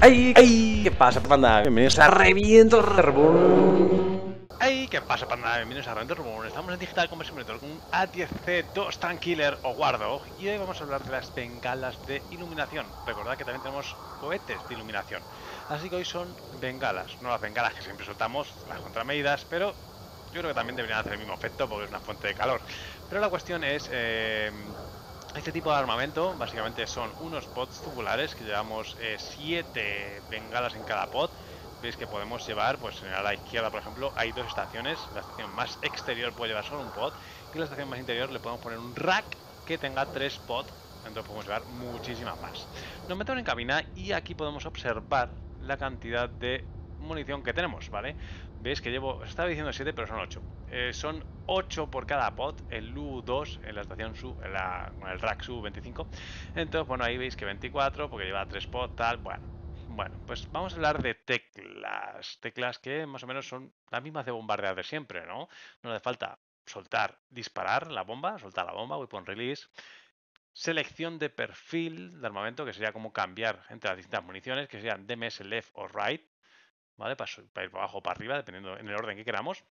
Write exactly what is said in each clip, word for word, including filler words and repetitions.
¡Ay! ¡Ay! ¿Qué pasa, panda? Bienvenidos a Reviento Reborn. ¡Hey! ¿Qué pasa, panda? Bienvenidos a Reviento Reborn. Estamos en Digital Combat Simulator con un A diez C dos Tankiller o Wardog y hoy vamos a hablar de las bengalas de iluminación. Recordad que también tenemos cohetes de iluminación. Así que hoy son bengalas, no las bengalas que siempre soltamos, las contramedidas, pero yo creo que también deberían hacer el mismo efecto porque es una fuente de calor. Pero la cuestión es... Eh, Este tipo de armamento básicamente son unos pods tubulares que llevamos siete bengalas en cada pod. Veis que podemos llevar, pues a la izquierda por ejemplo hay dos estaciones. La estación más exterior puede llevar solo un pod y la estación más interior le podemos poner un rack que tenga tres pods. Entonces podemos llevar muchísimas más. Nos metemos en cabina y aquí podemos observar la cantidad de munición que tenemos, ¿vale? Veis que llevo, os estaba diciendo siete, pero son ocho. Eh, son ocho por cada pod, el L U dos en la estación SU, en la, con el rack SU veinticinco. Entonces, bueno, ahí veis que veinticuatro, porque lleva tres pods, tal, bueno. Bueno, pues vamos a hablar de teclas. Teclas que más o menos son las mismas de bombardear de siempre, ¿no? No hace falta soltar, disparar la bomba, soltar la bomba, weapon release. Selección de perfil de armamento, que sería como cambiar entre las distintas municiones, que serían D M S left o right, ¿vale? Para, para ir para abajo o para arriba, dependiendo en el orden que queramos.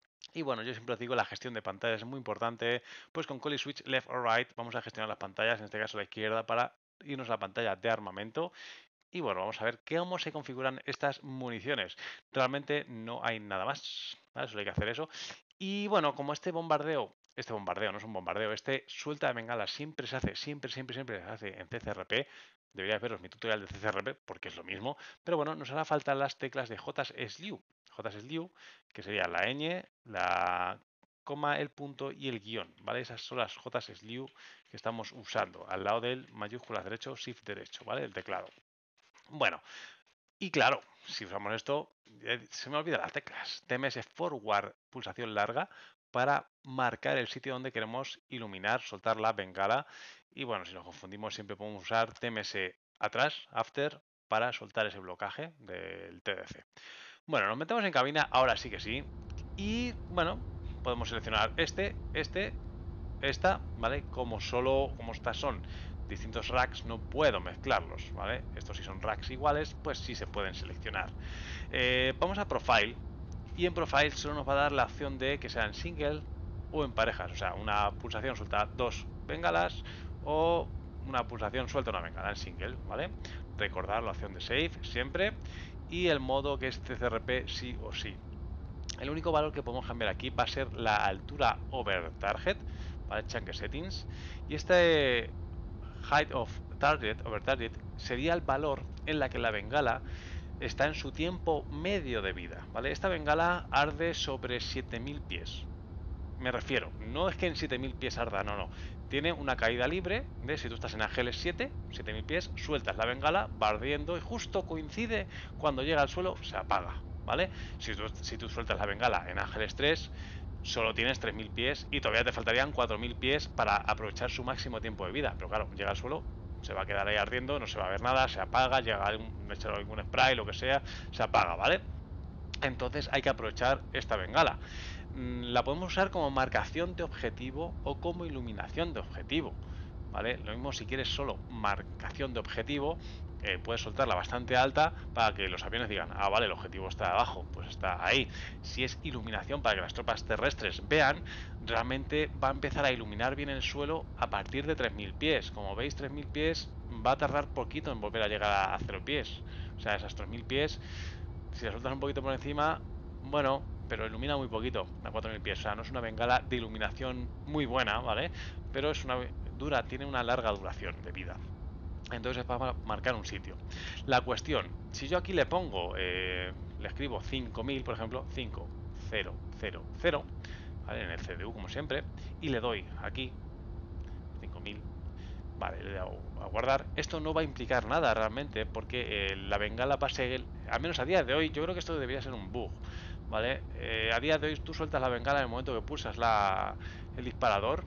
Y bueno, yo siempre os digo, la gestión de pantallas es muy importante. Pues con Collie Switch left or right vamos a gestionar las pantallas, en este caso la izquierda, para irnos a la pantalla de armamento. Y bueno, vamos a ver cómo se configuran estas municiones. Realmente no hay nada más, ¿vale? Solo hay que hacer eso. Y bueno, como este bombardeo, este bombardeo no es un bombardeo, este suelta de bengalas siempre se hace, siempre, siempre, siempre se hace en C C R P. Deberíais veros mi tutorial de C C R P porque es lo mismo. Pero bueno, nos hará falta las teclas de J S L U. J S L U, que sería la ñ, la coma, el punto y el guión, ¿vale? Esas son las J S L U que estamos usando al lado del mayúsculas derecho, shift derecho, ¿vale? El teclado. Bueno, y claro, si usamos esto, eh, se me olvidan las teclas. T M S forward, pulsación larga, para marcar el sitio donde queremos iluminar, soltar la bengala. Y bueno, si nos confundimos, siempre podemos usar T M S atrás, after, para soltar ese blocaje del T D C. Bueno, nos metemos en cabina, ahora sí que sí. Y bueno, podemos seleccionar este, este, esta, ¿vale? Como solo, como estas son distintos racks, no puedo mezclarlos, ¿vale? Estos si son racks iguales, pues sí se pueden seleccionar. Eh, vamos a Profile y en Profile solo nos va a dar la opción de que sean single o en parejas, o sea, una pulsación suelta dos bengalas o una pulsación suelta una bengala en single, ¿vale? Recordar la opción de Save siempre y el modo que es C C R P sí o sí. El único valor que podemos cambiar aquí va a ser la altura over target, ¿vale? Chunk settings. Y este height of target over target sería el valor en la que la bengala está en su tiempo medio de vida, ¿vale? Esta bengala arde sobre siete mil pies. Me refiero, no es que en siete mil pies arda, no, no. Tiene una caída libre, ¿ves? Si tú estás en Ángeles siete, siete mil pies, sueltas la bengala, va ardiendo y justo coincide cuando llega al suelo, se apaga, ¿vale? Si tú, si tú sueltas la bengala en Ángeles tres, solo tienes tres mil pies y todavía te faltarían cuatro mil pies para aprovechar su máximo tiempo de vida. Pero claro, llega al suelo, se va a quedar ahí ardiendo, no se va a ver nada, se apaga, llega a echar algún spray, lo que sea, se apaga, ¿vale? Entonces hay que aprovechar esta bengala. La podemos usar como marcación de objetivo o como iluminación de objetivo, ¿vale? Lo mismo si quieres solo marcación de objetivo, eh, puedes soltarla bastante alta para que los aviones digan, ah, vale, el objetivo está abajo, pues está ahí. Si es iluminación para que las tropas terrestres vean, realmente va a empezar a iluminar bien el suelo a partir de tres mil pies. Como veis, tres mil pies va a tardar poquito en volver a llegar a cero pies. O sea, esas tres mil pies, si la sueltas un poquito por encima, bueno, pero ilumina muy poquito, a cuatro mil pies. O sea, no es una bengala de iluminación muy buena, ¿vale? Pero es una dura, tiene una larga duración de vida. Entonces es para marcar un sitio. La cuestión, si yo aquí le pongo, eh, le escribo cinco mil, por ejemplo, cinco cero cero cero, ¿vale? En el C D U como siempre, y le doy aquí cinco mil. Vale, le doy a guardar. Esto no va a implicar nada realmente, porque eh, la bengala va a seguir, al menos a día de hoy, yo creo que esto debería ser un bug, ¿vale? Eh, a día de hoy tú sueltas la bengala en el momento que pulsas la, el disparador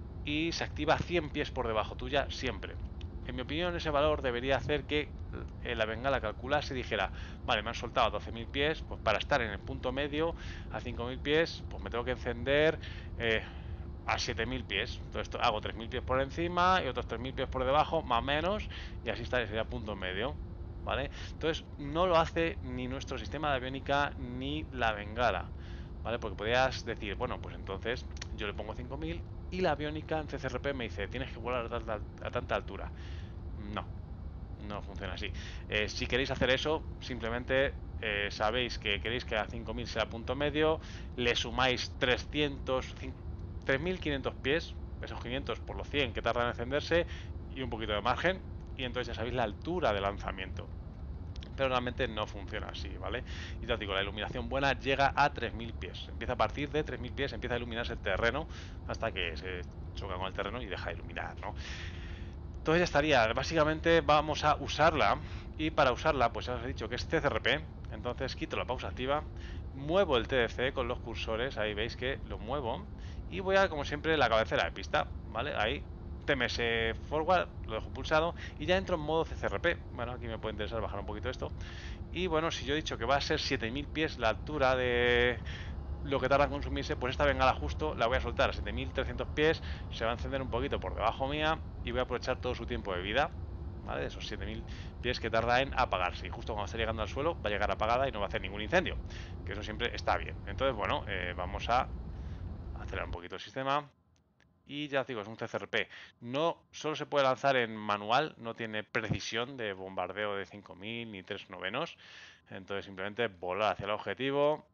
y se activa cien pies por debajo tuya siempre. En mi opinión, ese valor debería hacer que eh, la bengala calculase y dijera, vale, me han soltado doce mil pies, pues para estar en el punto medio a cinco mil pies, pues me tengo que encender eh, a siete mil pies. Entonces hago tres mil pies por encima y otros tres mil pies por debajo, más o menos, y así está, sería punto medio. ¿vale? Entonces no lo hace ni nuestro sistema de aviónica ni la bengala, ¿vale? Porque podrías decir, bueno, pues entonces yo le pongo cinco mil y la aviónica en C C R P me dice, tienes que volar a tanta, a tanta altura. No, no funciona así. Eh, si queréis hacer eso, simplemente eh, sabéis que queréis que a cinco mil sea punto medio, le sumáis trescientos, tres mil quinientos pies, esos quinientos por los cien que tardan en encenderse y un poquito de margen, y entonces ya sabéis la altura de lanzamiento. Pero realmente no funciona así, ¿vale? Y te digo, la iluminación buena llega a tres mil pies. Empieza a partir de tres mil pies, empieza a iluminarse el terreno hasta que se choca con el terreno y deja de iluminar, ¿no? Entonces ya estaría. Básicamente vamos a usarla. Y para usarla, pues ya os he dicho que es C C R P. Entonces quito la pausa activa. Muevo el T D C con los cursores. Ahí veis que lo muevo. Y voy a, como siempre, la cabecera de pista. ¿Vale? Ahí. T M S forward. Lo dejo pulsado. Y ya entro en modo C C R P. Bueno, aquí me puede interesar bajar un poquito esto. Y bueno, si yo he dicho que va a ser siete mil pies la altura de lo que tarda en consumirse, pues esta bengala justo la voy a soltar a siete mil trescientos pies, se va a encender un poquito por debajo mía y voy a aprovechar todo su tiempo de vida, ¿vale? De esos siete mil pies que tarda en apagarse. Y justo cuando esté llegando al suelo va a llegar apagada y no va a hacer ningún incendio, que eso siempre está bien. Entonces, bueno, eh, vamos a acelerar un poquito el sistema. Y ya os digo, es un C C R P. No solo se puede lanzar en manual, no tiene precisión de bombardeo de cinco mil ni tres novenos. Entonces simplemente volar hacia el objetivo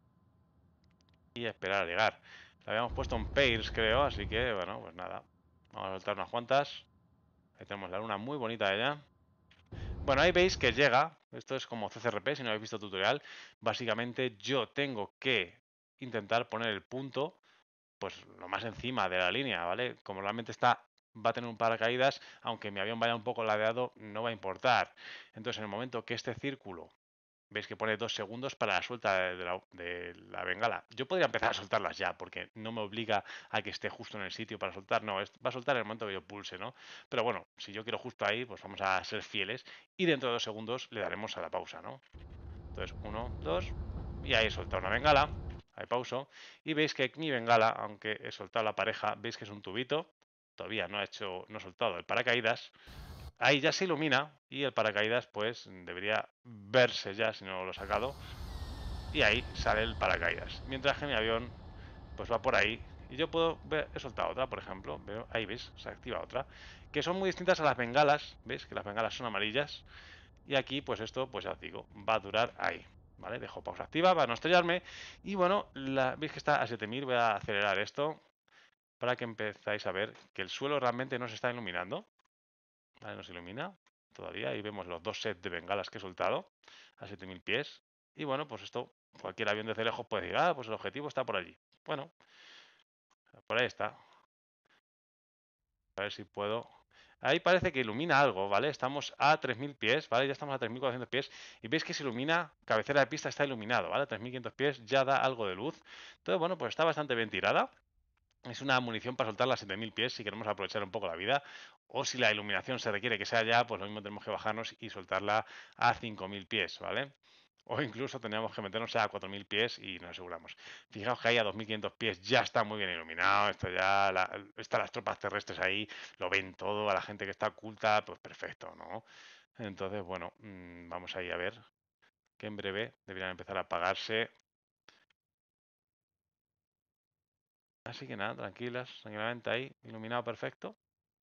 y esperar a llegar. Le habíamos puesto un Pairs, creo, así que, bueno, pues nada. Vamos a soltar unas cuantas. Ahí tenemos la luna muy bonita ella. Bueno, ahí veis que llega. Esto es como C C R P, si no habéis visto el tutorial. Básicamente yo tengo que intentar poner el punto, pues lo más encima de la línea, ¿vale? Como realmente está, va a tener un paracaídas, aunque mi avión vaya un poco ladeado, no va a importar. Entonces, en el momento que este círculo, veis que pone dos segundos para la suelta de la, de la bengala. Yo podría empezar a soltarlas ya, porque no me obliga a que esté justo en el sitio para soltar. No, es, va a soltar en el momento que yo pulse, ¿no? Pero bueno, si yo quiero justo ahí, pues vamos a ser fieles y dentro de dos segundos le daremos a la pausa, ¿no? Entonces, uno, dos, y ahí he soltado una bengala. Ahí pauso. Y veis que mi bengala, aunque he soltado la pareja, veis que es un tubito. Todavía no he hecho, no he soltado el paracaídas. Ahí ya se ilumina y el paracaídas pues debería verse ya si no lo he sacado. Y ahí sale el paracaídas. Mientras que mi avión pues va por ahí. Y yo puedo ver, he soltado otra, por ejemplo. Veo, ahí veis, se activa otra. Que son muy distintas a las bengalas. ¿Veis? Que las bengalas son amarillas. Y aquí pues esto, pues ya os digo, va a durar ahí. ¿Vale? Dejo pausa activa para no estrellarme. Y bueno, la, veis que está a siete mil. Voy a acelerar esto para que empezáis a ver que el suelo realmente no se está iluminando. Vale, no se ilumina todavía. Ahí vemos los dos sets de bengalas que he soltado a siete mil pies. Y bueno, pues esto, cualquier avión desde lejos puede decir, ah, pues el objetivo está por allí. Bueno, por ahí está. A ver si puedo. Ahí parece que ilumina algo, ¿vale? Estamos a tres mil pies, ¿vale? Ya estamos a tres mil cuatrocientos pies. Y veis que se ilumina, cabecera de pista está iluminado, ¿vale? tres mil quinientos pies ya da algo de luz. Entonces, bueno, pues está bastante bien tirada. Es una munición para soltarla a siete mil pies si queremos aprovechar un poco la vida. O si la iluminación se requiere que sea ya, pues lo mismo tenemos que bajarnos y soltarla a cinco mil pies, ¿vale? O incluso tendríamos que meternos a cuatro mil pies y nos aseguramos. Fijaos que ahí a dos mil quinientos pies ya está muy bien iluminado. Esto ya, la, están las tropas terrestres ahí, lo ven todo, a la gente que está oculta, pues perfecto, ¿no? Entonces, bueno, mmm, vamos ahí a ver que en breve deberían empezar a apagarse. Así que nada, tranquilas, tranquilamente ahí, iluminado perfecto.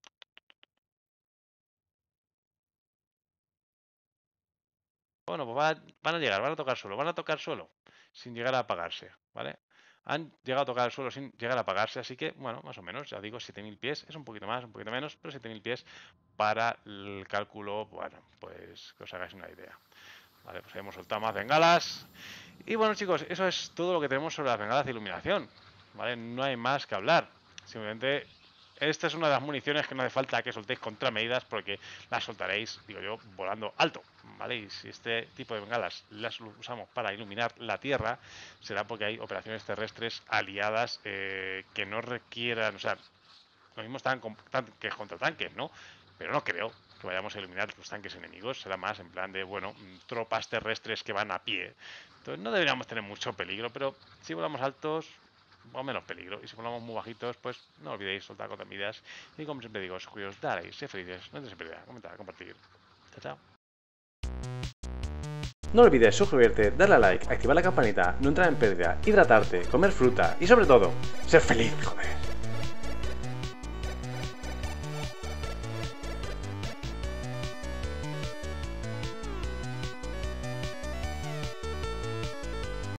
Bueno, pues va- van a llegar, van a tocar suelo, van a tocar suelo sin llegar a apagarse, ¿vale? Han llegado a tocar el suelo sin llegar a apagarse, así que, bueno, más o menos, ya digo, siete mil pies, es un poquito más, un poquito menos, pero siete mil pies para el cálculo, bueno, pues que os hagáis una idea. Vale, pues hemos soltado más bengalas. Y bueno, chicos, eso es todo lo que tenemos sobre las bengalas de iluminación, ¿vale? No hay más que hablar. Simplemente esta es una de las municiones que no hace falta que soltéis contramedidas porque las soltaréis, digo yo, volando alto, ¿vale? Y si este tipo de bengalas las usamos para iluminar la Tierra, será porque hay operaciones terrestres aliadas eh, que no requieran, o sea, lo mismo están con tanques contra tanques, ¿no? Pero no creo que vayamos a eliminar los tanques enemigos, será más en plan de, bueno, tropas terrestres que van a pie. Entonces no deberíamos tener mucho peligro, pero si volamos altos, o menos peligro. Y si volamos muy bajitos, pues no olvidéis soltar contramedidas. Y como siempre digo, os cuidaos, daréis, sé felices, no te se comentar, compartir. Chao, chao. No olvides suscribirte, darle a like, activar la campanita, no entrar en pérdida, hidratarte, comer fruta y sobre todo, ser feliz, joder.